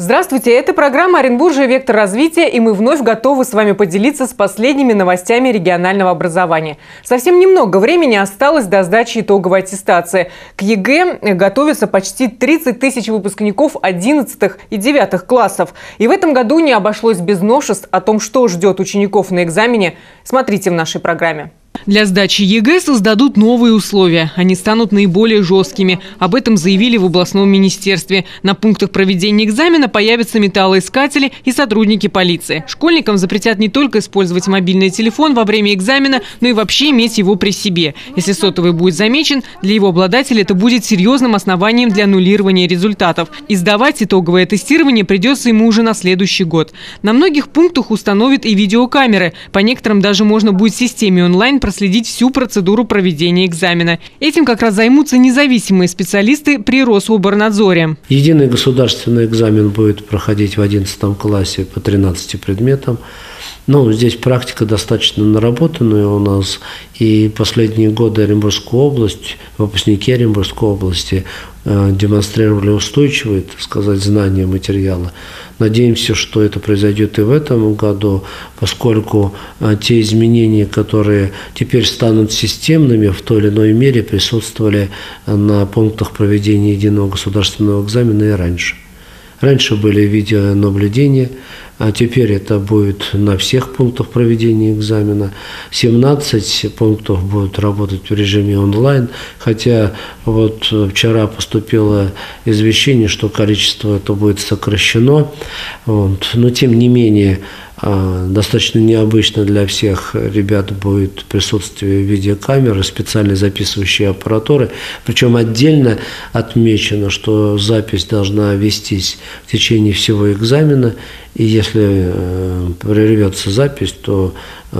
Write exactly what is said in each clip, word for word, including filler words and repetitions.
Здравствуйте, это программа «Оренбуржье. Вектор развития», и мы вновь готовы с вами поделиться с последними новостями регионального образования. Совсем немного времени осталось до сдачи итоговой аттестации. К ЕГЭ готовятся почти тридцать тысяч выпускников одиннадцатых и девятых классов. И в этом году не обошлось без новшеств. О том, что ждет учеников на экзамене, смотрите в нашей программе. Для сдачи ЕГЭ создадут новые условия. Они станут наиболее жесткими. Об этом заявили в областном министерстве. На пунктах проведения экзамена появятся металлоискатели и сотрудники полиции. Школьникам запретят не только использовать мобильный телефон во время экзамена, но и вообще иметь его при себе. Если сотовый будет замечен, для его обладателя это будет серьезным основанием для аннулирования результатов. И сдавать итоговое тестирование придется ему уже на следующий год. На многих пунктах установят и видеокамеры. По некоторым даже можно будет в системе онлайн проследить всю процедуру проведения экзамена. Этим как раз займутся независимые специалисты при Рособорнадзоре. Единый государственный экзамен будет проходить в одиннадцатом классе по тринадцати предметам. Ну, здесь практика достаточно наработанная у нас, и последние годы Оренбургская область, выпускники Оренбургской области э, демонстрировали устойчивые, так сказать, знания материала. Надеемся, что это произойдет и в этом году, поскольку э, те изменения, которые теперь станут системными, в той или иной мере присутствовали на пунктах проведения единого государственного экзамена и раньше. Раньше были видеонаблюдения, а теперь это будет на всех пунктах проведения экзамена. семнадцать пунктов будут работать в режиме онлайн, хотя вот вчера поступило извещение, что количество это будет сокращено. Вот. Но тем не менее, достаточно необычно для всех ребят будет присутствие видеокамеры, специальной записывающей аппаратуры. Причем отдельно отмечено, что запись должна вестись в течение всего экзамена. И если прервется запись, то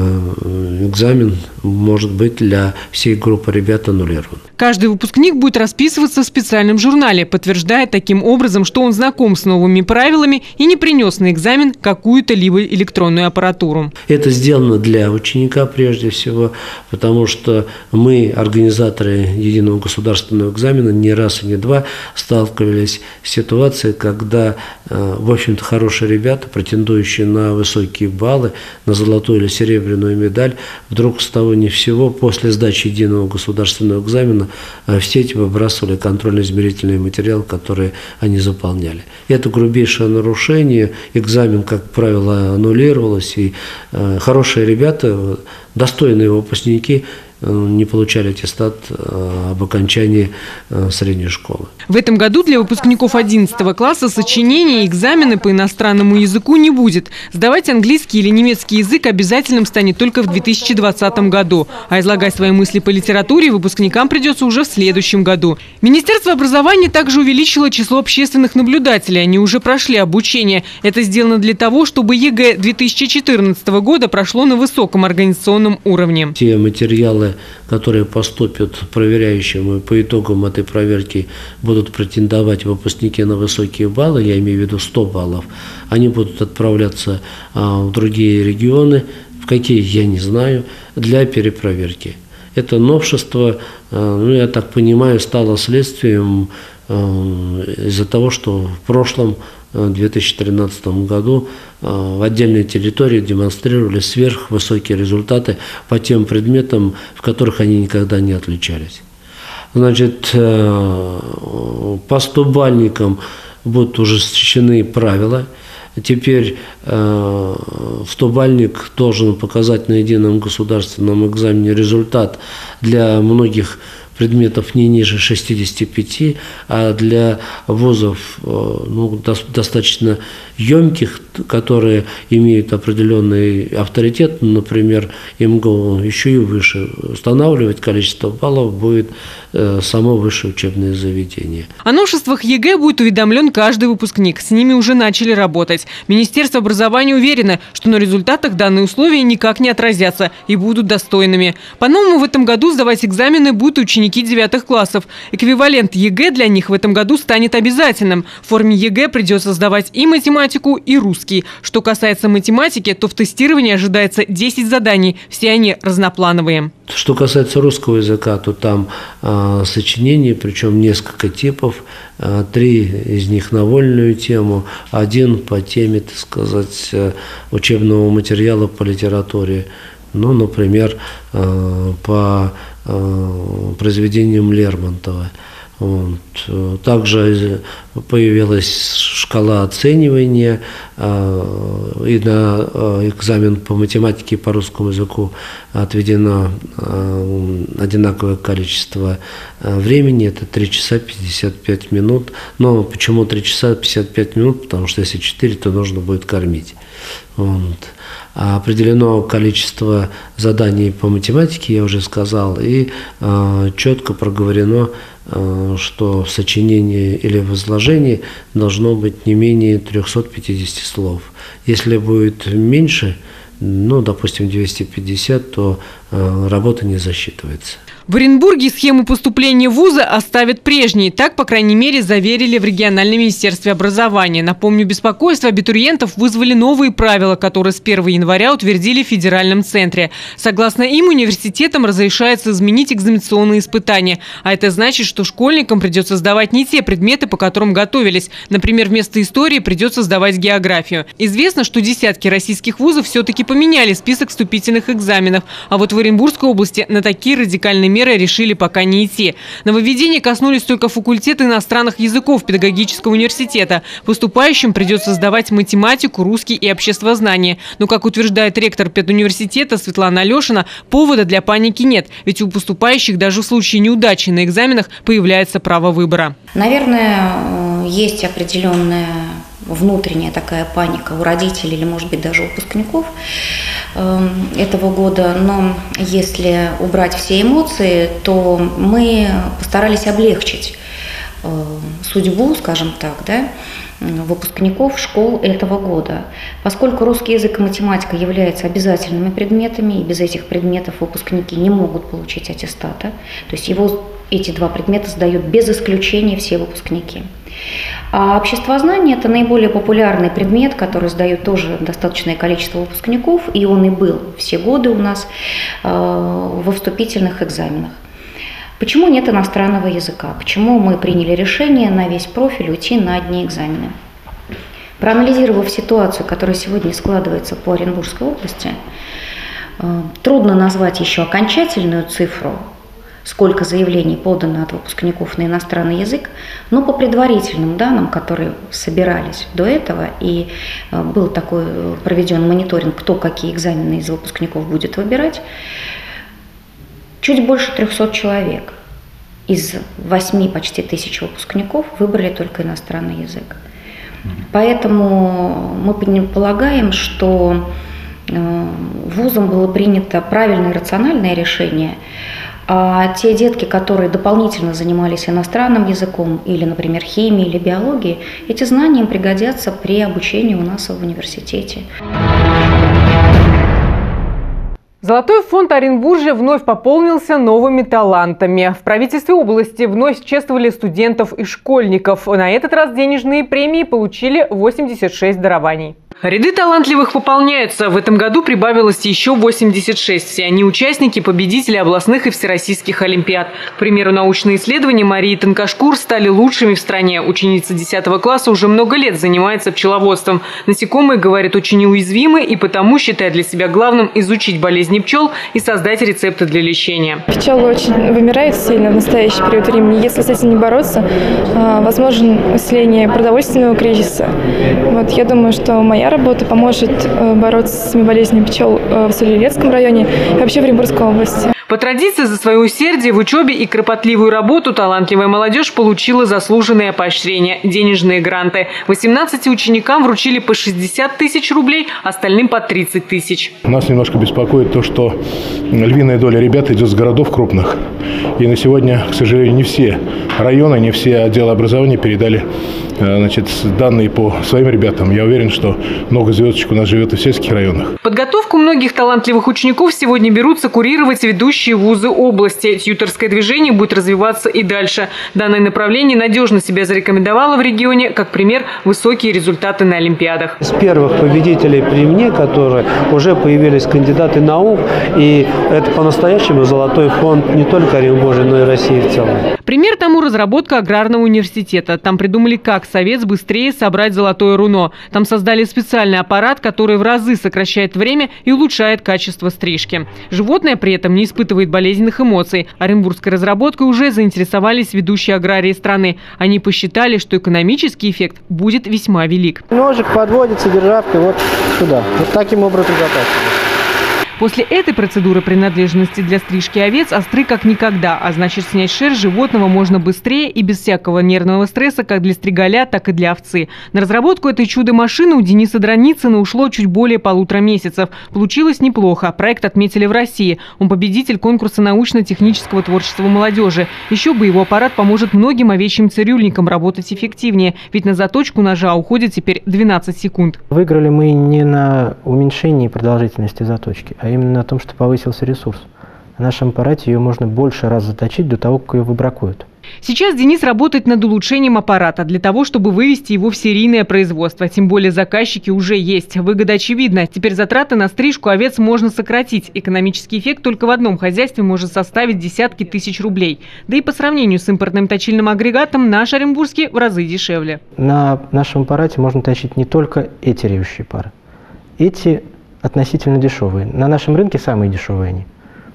экзамен может быть для всей группы ребят аннулирован. Каждый выпускник будет расписываться в специальном журнале, подтверждая таким образом, что он знаком с новыми правилами и не принес на экзамен какую-то либо электронную аппаратуру. Это сделано для ученика прежде всего, потому что мы, организаторы единого государственного экзамена, не раз и не два сталкивались с ситуацией, когда, в общем-то, хорошие ребята, претендующие на высокие баллы, на золотую или серебряную медаль, вдруг с того ни всего после сдачи единого государственного экзамена в сеть выбрасывали контрольно-измерительные материалы, которые они заполняли. Это грубейшее нарушение. Экзамен, как правило, аннулировалось, и хорошие ребята, достойные выпускники, не получали аттестат об окончании средней школы. В этом году для выпускников одиннадцатого класса сочинения и экзамены по иностранному языку не будет. Сдавать английский или немецкий язык обязательным станет только в две тысячи двадцатом году. А излагать свои мысли по литературе выпускникам придется уже в следующем году. Министерство образования также увеличило число общественных наблюдателей. Они уже прошли обучение. Это сделано для того, чтобы ЕГЭ две тысячи четырнадцатого года прошло на высоком организационном уровне. Те материалы, которые поступят проверяющим, и по итогам этой проверки будут претендовать выпускники на высокие баллы, я имею в виду сто баллов, они будут отправляться в другие регионы, в какие, я не знаю, для перепроверки. Это новшество, ну, я так понимаю, стало следствием из-за того, что в прошлом в две тысячи тринадцатом году в отдельной территории демонстрировали сверхвысокие результаты по тем предметам, в которых они никогда не отличались. Значит, по стобальникам будут ужесточены правила. Теперь стобальник должен показать на едином государственном экзамене результат для многих предметов не ниже шестидесяти пяти, а для вузов ну, достаточно емких, которые имеют определенный авторитет, например, МГУ, еще и выше. Устанавливать количество баллов будет э, само высшее учебное заведение. О новшествах ЕГЭ будет уведомлен каждый выпускник. С ними уже начали работать. Министерство образования уверено, что на результатах данные условия никак не отразятся и будут достойными. По-новому в этом году сдавать экзамены будут ученики девятых классов. Эквивалент ЕГЭ для них в этом году станет обязательным. В форме ЕГЭ придется сдавать и математику, и русский русский. Что касается математики, то в тестировании ожидается десять заданий. Все они разноплановые. Что касается русского языка, то там э, сочинений, причем несколько типов. Э, три из них на вольную тему, один по теме, так сказать, учебного материала по литературе. Ну, например, э, по э, произведениям Лермонтова. Вот. Также появилась шкала оценивания, и на экзамен по математике и по русскому языку отведено одинаковое количество времени, это три часа пятьдесят пять минут. Но почему три часа пятьдесят пять минут? Потому что если четыре, то нужно будет кормить. Вот. А определено количество заданий по математике, я уже сказал, и э, четко проговорено, э, что в сочинении или в изложении должно быть не менее трёхсот пятидесяти слов. Если будет меньше, ну, допустим, двести пятьдесят, то э, работа не засчитывается. В Оренбурге схему поступления в вузы оставят прежней. Так, по крайней мере, заверили в региональном министерстве образования. Напомню, беспокойство абитуриентов вызвали новые правила, которые с первого января утвердили в федеральном центре. Согласно им, университетам разрешается изменить экзаменационные испытания. А это значит, что школьникам придется сдавать не те предметы, по которым готовились. Например, вместо истории придется сдавать географию. Известно, что десятки российских вузов все-таки поменяли список вступительных экзаменов. А вот в Оренбургской области на такие радикальные меры решили пока не идти. Нововведения коснулись только факультета иностранных языков педагогического университета. Поступающим придется сдавать математику, русский и обществознание. Но, как утверждает ректор педуниверситета Светлана Алешина, повода для паники нет. Ведь у поступающих даже в случае неудачи на экзаменах появляется право выбора. Наверное, есть определенная внутренняя такая паника у родителей или, может быть, даже у выпускников этого года. Но если убрать все эмоции, то мы постарались облегчить судьбу, скажем так, да, выпускников школ этого года. Поскольку русский язык и математика являются обязательными предметами, и без этих предметов выпускники не могут получить аттестата, то есть его, эти два предмета сдают без исключения все выпускники. А обществознание – это наиболее популярный предмет, который сдают тоже достаточное количество выпускников, и он и был все годы у нас э, во вступительных экзаменах. Почему нет иностранного языка? Почему мы приняли решение на весь профиль уйти на одни экзамены? Проанализировав ситуацию, которая сегодня складывается по Оренбургской области, э, трудно назвать еще окончательную цифру, сколько заявлений подано от выпускников на иностранный язык, но по предварительным данным, которые собирались до этого, и был такой проведен мониторинг, кто какие экзамены из выпускников будет выбирать, чуть больше трёхсот человек из восьми почти тысяч выпускников выбрали только иностранный язык. Поэтому мы полагаем, что вузом было принято правильное и рациональное решение. А те детки, которые дополнительно занимались иностранным языком или, например, химией или биологией, эти знания им пригодятся при обучении у нас в университете. Золотой фонд Оренбуржья вновь пополнился новыми талантами. В правительстве области вновь чествовали студентов и школьников. На этот раз денежные премии получили восемьдесят шесть дарований. Ряды талантливых пополняются. В этом году прибавилось еще восемьдесят шесть. Все они участники, победители областных и всероссийских олимпиад. К примеру, научные исследования Марии Танкашкур стали лучшими в стране. Ученица десятого класса уже много лет занимается пчеловодством. Насекомые, говорит, очень уязвимы и потому считает для себя главным изучить болезни пчел и создать рецепты для лечения. Пчелы очень вымирают сильно в настоящий период времени. Если с этим не бороться, возможно усиление продовольственного кризиса. Вот, я думаю, что моя работа поможет бороться с этими болезнями пчел в Солилецком районе и вообще в Оренбургской области. По традиции за свое усердие в учебе и кропотливую работу талантливая молодежь получила заслуженные поощрения – денежные гранты. восемнадцати ученикам вручили по шестьдесят тысяч рублей, остальным по тридцать тысяч. Нас немножко беспокоит то, что львиная доля ребят идет с городов крупных. И на сегодня, к сожалению, не все районы, не все отделы образования передали значит, данные по своим ребятам. Я уверен, что много звездочек у нас живет и в сельских районах. Подготовку многих талантливых учеников сегодня берутся курировать ведущие вузы области. Тьюторское движение будет развиваться и дальше. Данное направление надежно себя зарекомендовало в регионе, как пример высокие результаты на олимпиадах. С первых победителей при мне, которые уже появились кандидаты наук, и это по-настоящему золотой фонд не только Оренбуржья, но и России в целом. Пример тому разработка аграрного университета. Там придумали, как совет быстрее собрать золотое руно. Там создали специальный аппарат, который в разы сокращает время и улучшает качество стрижки. Животное при этом не испытывает болезненных эмоций. Оренбургской разработкой уже заинтересовались ведущие аграрии страны. Они посчитали, что экономический эффект будет весьма велик. Ножик подводится державкой вот сюда. Вот таким образом запасывается. После этой процедуры принадлежности для стрижки овец остры как никогда, а значит, снять шерсть животного можно быстрее и без всякого нервного стресса как для стригаля, так и для овцы. На разработку этой чудо-машины у Дениса Драницына ушло чуть более полутора месяцев. Получилось неплохо. Проект отметили в России. Он победитель конкурса научно-технического творчества молодежи. Еще бы его аппарат поможет многим овечьим цирюльникам работать эффективнее, ведь на заточку ножа уходит теперь двенадцать секунд. Выиграли мы не на уменьшении продолжительности заточки, а именно на том, что повысился ресурс. В нашем аппарате ее можно больше раз заточить до того, как ее выбракуют. Сейчас Денис работает над улучшением аппарата для того, чтобы вывести его в серийное производство. Тем более заказчики уже есть. Выгода очевидна. Теперь затраты на стрижку овец можно сократить. Экономический эффект только в одном хозяйстве может составить десятки тысяч рублей. Да и по сравнению с импортным точильным агрегатом наш оренбургский в разы дешевле. На нашем аппарате можно точить не только эти режущие пары. Эти относительно дешевые. На нашем рынке самые дешевые они.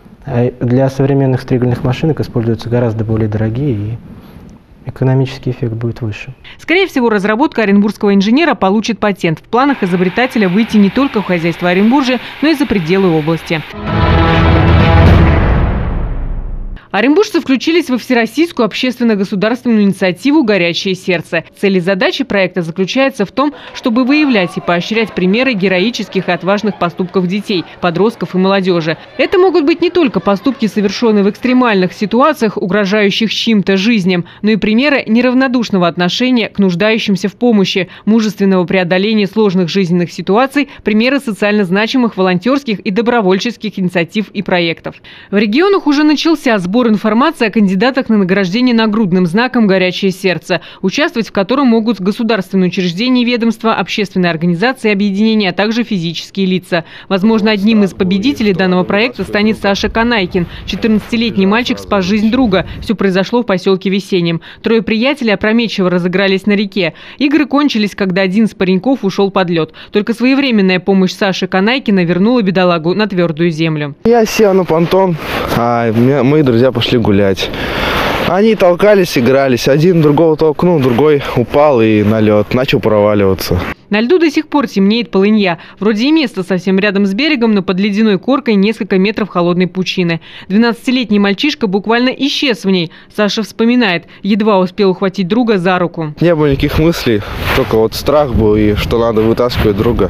А для современных стригальных машинок используются гораздо более дорогие, и экономический эффект будет выше. Скорее всего, разработка оренбургского инженера получит патент. В планах изобретателя выйти не только в хозяйство Оренбуржья, но и за пределы области. Оренбуржцы включились во всероссийскую общественно-государственную инициативу «Горячее сердце». Цель и задача проекта заключается в том, чтобы выявлять и поощрять примеры героических и отважных поступков детей, подростков и молодежи. Это могут быть не только поступки, совершенные в экстремальных ситуациях, угрожающих чьим-то жизням, но и примеры неравнодушного отношения к нуждающимся в помощи, мужественного преодоления сложных жизненных ситуаций, примеры социально значимых волонтерских и добровольческих инициатив и проектов. В регионах уже начался сбор информации о кандидатах на награждение нагрудным знаком «Горячее сердце», участвовать в котором могут государственные учреждения, ведомства, общественные организации, объединения, а также физические лица. Возможно, одним из победителей данного проекта станет Саша Канайкин. четырнадцатилетний мальчик спас жизнь друга. Все произошло в поселке Весеннем. Трое приятелей опрометчиво разыгрались на реке. Игры кончились, когда один из пареньков ушел под лед. Только своевременная помощь Саши Канайкина вернула бедолагу на твердую землю. Я сел на понтон, а мои друзья пошли гулять. Они толкались, игрались. Один другого толкнул, другой упал и на лед, начал проваливаться. На льду до сих пор темнеет полынья. Вроде и место совсем рядом с берегом, но под ледяной коркой несколько метров холодной пучины. двенадцатилетний мальчишка буквально исчез в ней. Саша вспоминает, едва успел ухватить друга за руку. Не было никаких мыслей, только вот страх был, и что надо вытаскивать друга.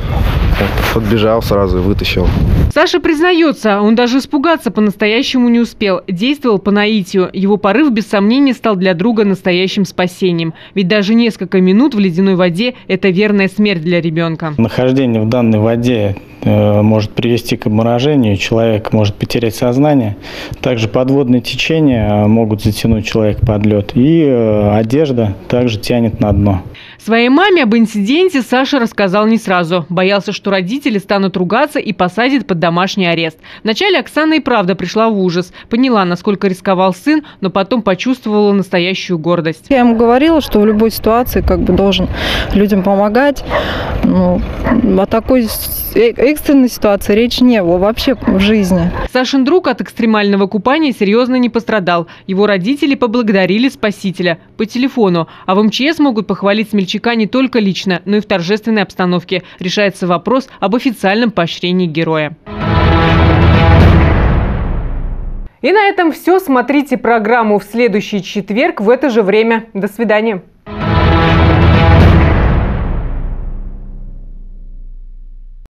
Подбежал сразу и вытащил. Саша признается, он даже испугаться по-настоящему не успел. Действовал по наитию. Его порыв, без сомнения, стал для друга настоящим спасением. Ведь даже несколько минут в ледяной воде – это верная смерть для ребенка. Нахождение в данной воде э, может привести к обморожению. Человек может потерять сознание. Также подводные течения могут затянуть человека под лед. И э, одежда также тянет на дно. Своей маме об инциденте Саша рассказал не сразу. Боялся, что родители станут ругаться и посадят под домашний арест. Вначале Оксана и правда пришла в ужас. Поняла, насколько рисковал сын, но потом почувствовала настоящую гордость. Я ему говорила, что в любой ситуации как бы должен людям помогать. Ну, о такой экстренной ситуации речи не было вообще в жизни. Сашин друг от экстремального купания серьезно не пострадал. Его родители поблагодарили спасителя по телефону. А в эм че эс могут похвалить смельчака не только лично, но и в торжественной обстановке. Решается вопрос об официальном поощрении героя. И на этом все. Смотрите программу в следующий четверг в это же время. До свидания.